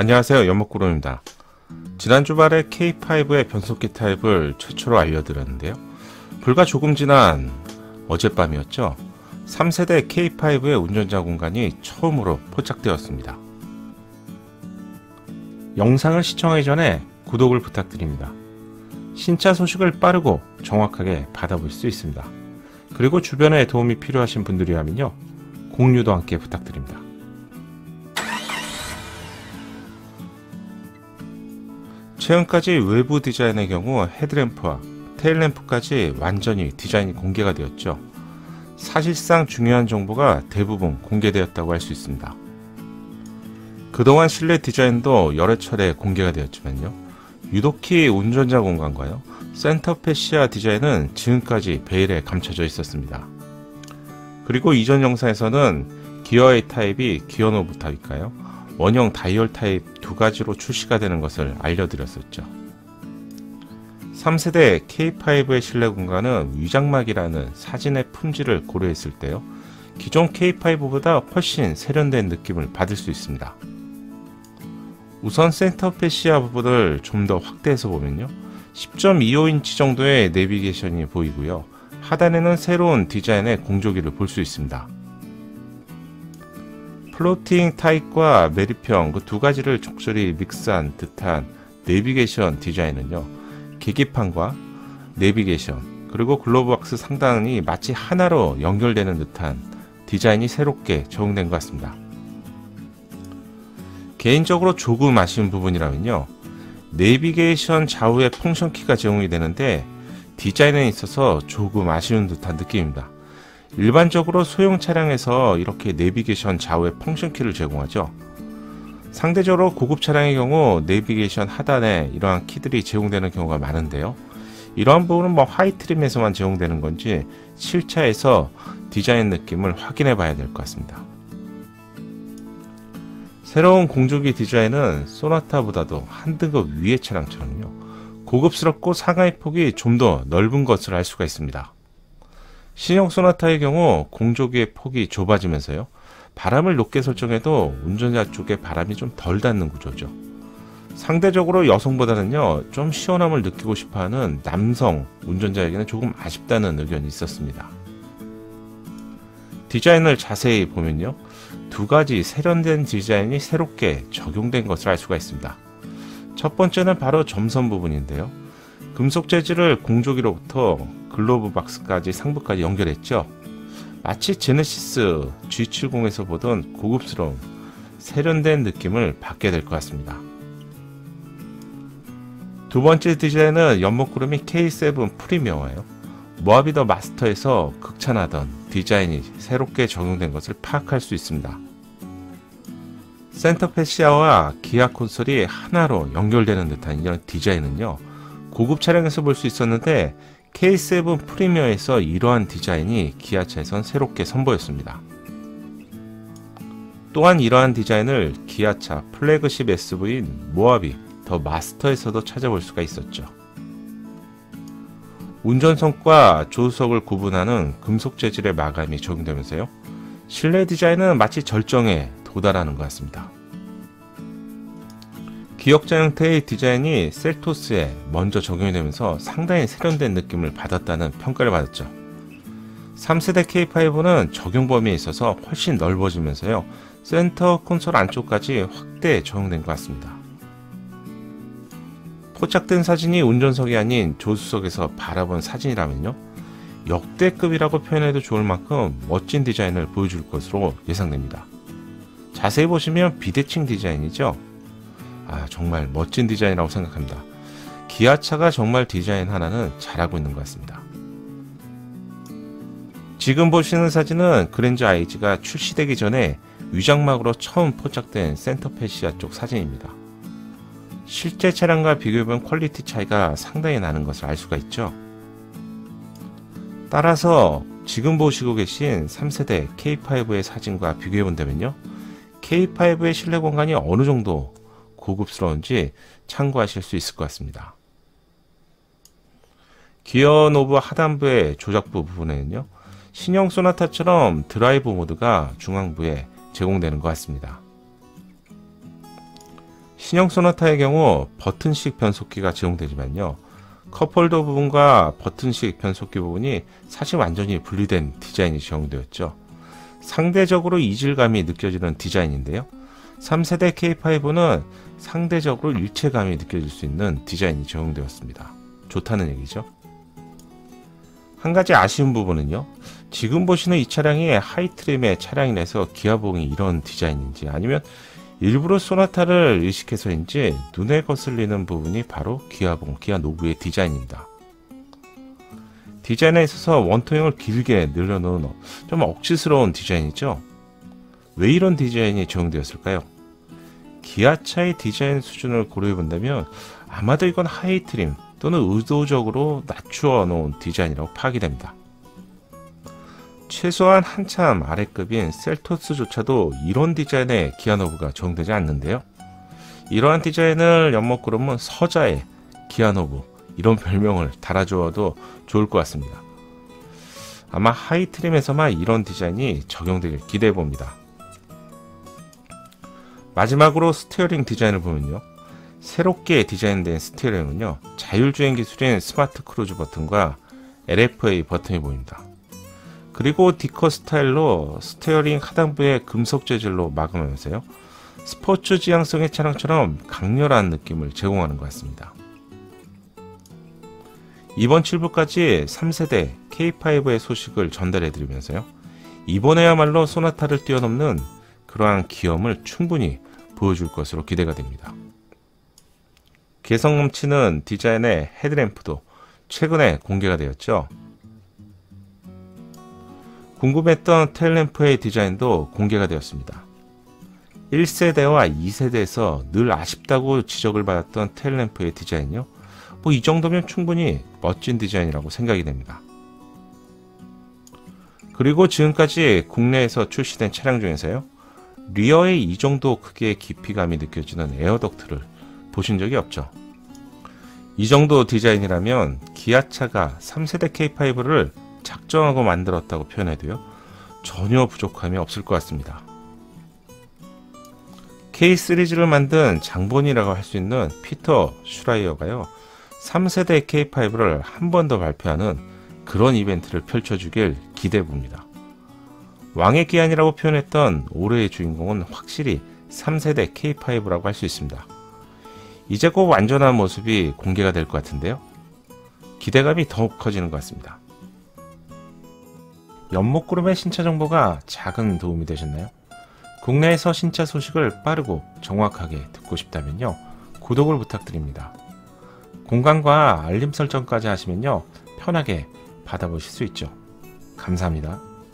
안녕하세요, 연목구름입니다. 지난 주말에 K5의 변속기 타입을 최초로 알려드렸는데요. 불과 조금 지난 어젯밤이었죠. 3세대 K5의 운전자 공간이 처음으로 포착되었습니다. 영상을 시청하기 전에 구독을 부탁드립니다. 신차 소식을 빠르고 정확하게 받아볼 수 있습니다. 그리고 주변에 도움이 필요하신 분들이라면요, 공유도 함께 부탁드립니다. 최근까지 외부 디자인의 경우 헤드램프와 테일램프까지 완전히 디자인이 공개가 되었죠. 사실상 중요한 정보가 대부분 공개되었다고 할 수 있습니다. 그동안 실내 디자인도 여러 차례 공개가 되었지만요, 유독히 운전자 공간과요, 센터 패시아 디자인은 지금까지 베일에 감춰져 있었습니다. 그리고 이전 영상에서는 기어 A 타입이 기어 노브 타입일까요? 원형 다이얼 타입 두 가지로 출시가 되는 것을 알려드렸었죠. 3세대 K5의 실내 공간은 위장막이라는 사진의 품질을 고려했을 때요, 기존 K5보다 훨씬 세련된 느낌을 받을 수 있습니다. 우선 센터 패시아 부분을 좀 더 확대해서 보면요, 10.25인치 정도의 내비게이션이 보이고요, 하단에는 새로운 디자인의 공조기를 볼 수 있습니다. 플로팅 타입과 매립형 그 두 가지를 적절히 믹스한 듯한 내비게이션 디자인은요, 계기판과 내비게이션 그리고 글로브박스 상단이 마치 하나로 연결되는 듯한 디자인이 새롭게 적용된 것 같습니다. 개인적으로 조금 아쉬운 부분이라면요, 내비게이션 좌우에 펑션키가 제공이 되는데 디자인에 있어서 조금 아쉬운 듯한 느낌입니다. 일반적으로 소형 차량에서 이렇게 내비게이션 좌우에 펑션키를 제공하죠. 상대적으로 고급 차량의 경우 내비게이션 하단에 이러한 키들이 제공되는 경우가 많은데요, 이러한 부분은 하이트림에서만 제공되는 건지 실차에서 디자인 느낌을 확인해 봐야 될 것 같습니다. 새로운 공조기 디자인은 소나타보다도 한 등급 위의 차량처럼요, 고급스럽고 상하의 폭이 좀 더 넓은 것을 알 수가 있습니다. 신형 소나타의 경우 공조기의 폭이 좁아지면서요, 바람을 높게 설정해도 운전자 쪽에 바람이 좀 덜 닿는 구조죠. 상대적으로 여성보다는요, 좀 시원함을 느끼고 싶어하는 남성 운전자에게는 조금 아쉽다는 의견이 있었습니다. 디자인을 자세히 보면요, 두 가지 세련된 디자인이 새롭게 적용된 것을 알 수가 있습니다. 첫 번째는 바로 점선 부분인데요, 금속 재질을 공조기로부터 글로브 박스까지 상부까지 연결했죠. 마치 제네시스 G70에서 보던 고급스러운 세련된 느낌을 받게 될 것 같습니다. 두 번째 디자인은 연목구름이 K7 프리미어와요, 모하비 더 마스터에서 극찬하던 디자인이 새롭게 적용된 것을 파악할 수 있습니다. 센터 패시아와 기아 콘솔이 하나로 연결되는 듯한 이런 디자인은요, 고급 차량에서 볼 수 있었는데 K7 프리미어에서 이러한 디자인이 기아차에선 새롭게 선보였습니다. 또한 이러한 디자인을 기아차 플래그십 SUV인 모하비 더 마스터에서도 찾아볼 수가 있었죠. 운전석과 조수석을 구분하는 금속 재질의 마감이 적용되면서요, 실내 디자인은 마치 절정에 도달하는 것 같습니다. 기역자 형태의 디자인이 셀토스에 먼저 적용이 되면서 상당히 세련된 느낌을 받았다는 평가를 받았죠. 3세대 K5는 적용 범위에 있어서 훨씬 넓어지면서요, 센터 콘솔 안쪽까지 확대 적용된 것 같습니다. 포착된 사진이 운전석이 아닌 조수석에서 바라본 사진이라면요, 역대급이라고 표현해도 좋을 만큼 멋진 디자인을 보여줄 것으로 예상됩니다. 자세히 보시면 비대칭 디자인이죠. 정말 멋진 디자인이라고 생각합니다. 기아차가 정말 디자인 하나는 잘하고 있는 것 같습니다. 지금 보시는 사진은 그랜저 IG가 출시되기 전에 위장막으로 처음 포착된 센터 패시아 쪽 사진입니다. 실제 차량과 비교해보면 퀄리티 차이가 상당히 나는 것을 알 수가 있죠. 따라서 지금 보시고 계신 3세대 K5의 사진과 비교해본다면요, K5의 실내 공간이 어느 정도 고급스러운지 참고하실 수 있을 것 같습니다. 기어 노브 하단부의 조작부 부분에는요, 신형 소나타처럼 드라이브 모드가 중앙부에 제공되는 것 같습니다. 신형 소나타의 경우 버튼식 변속기가 제공되지만요. 컵홀더 부분과 버튼식 변속기 부분이 사실 완전히 분리된 디자인이 제공되었죠. 상대적으로 이질감이 느껴지는 디자인인데요. 3세대 K5는 상대적으로 일체감이 느껴질 수 있는 디자인이 제공되었습니다. 좋다는 얘기죠. 한 가지 아쉬운 부분은요. 지금 보시는 이 차량이 하이트림의 차량이라서 기아봉이 이런 디자인인지 아니면 일부러 소나타를 의식해서인지 눈에 거슬리는 부분이 바로 기아봉, 기아 노브의 디자인입니다. 디자인에 있어서 원통형을 길게 늘려놓은 좀 억지스러운 디자인이죠. 왜 이런 디자인이 적용되었을까요? 기아차의 디자인 수준을 고려해본다면 아마도 이건 하이트림 또는 의도적으로 낮추어 놓은 디자인이라고 파악이 됩니다. 최소한 한참 아래급인 셀토스조차도 이런 디자인의 기아노브가 적용되지 않는데요. 이러한 디자인을 엿먹고로는 서자의 기아노브 이런 별명을 달아주어도 좋을 것 같습니다. 아마 하이트림에서만 이런 디자인이 적용되길 기대해봅니다. 마지막으로 스티어링 디자인을 보면요. 새롭게 디자인된 스티어링은요. 자율주행 기술인 스마트 크루즈 버튼과 LFA 버튼이 보입니다. 그리고 디커 스타일로 스티어링 하단부에 금속 재질로 마감하면서요. 스포츠 지향성의 차량처럼 강렬한 느낌을 제공하는 것 같습니다. 이번 7부까지 3세대 K5의 소식을 전달해드리면서요. 이번에야말로 소나타를 뛰어넘는 그러한 기염을 충분히 보여줄 것으로 기대가 됩니다. 개성 넘치는 디자인의 헤드램프도 최근에 공개가 되었죠. 궁금했던 테일램프의 디자인도 공개가 되었습니다. 1세대와 2세대에서 늘 아쉽다고 지적을 받았던 테일램프의 디자인요. 이 정도면 충분히 멋진 디자인이라고 생각이 됩니다. 그리고 지금까지 국내에서 출시된 차량 중에서요. 리어에 이 정도 크기의 깊이감이 느껴지는 에어덕트를 보신 적이 없죠. 이 정도 디자인이라면 기아차가 3세대 K5를 작정하고 만들었다고 표현해도요. 전혀 부족함이 없을 것 같습니다. K 시리즈를 만든 장본이라고 할 수 있는 피터 슈라이어가요. 3세대 K5를 한 번 더 발표하는 그런 이벤트를 펼쳐주길 기대해봅니다. 왕의 기한이라고 표현했던 올해의 주인공은 확실히 3세대 K5라고 할 수 있습니다. 이제 곧 완전한 모습이 공개가 될 것 같은데요. 기대감이 더욱 커지는 것 같습니다. 연목그룹의 신차 정보가 작은 도움이 되셨나요? 국내에서 신차 소식을 빠르고 정확하게 듣고 싶다면요. 구독을 부탁드립니다. 공간과 알림 설정까지 하시면요. 편하게 받아보실 수 있죠. 감사합니다.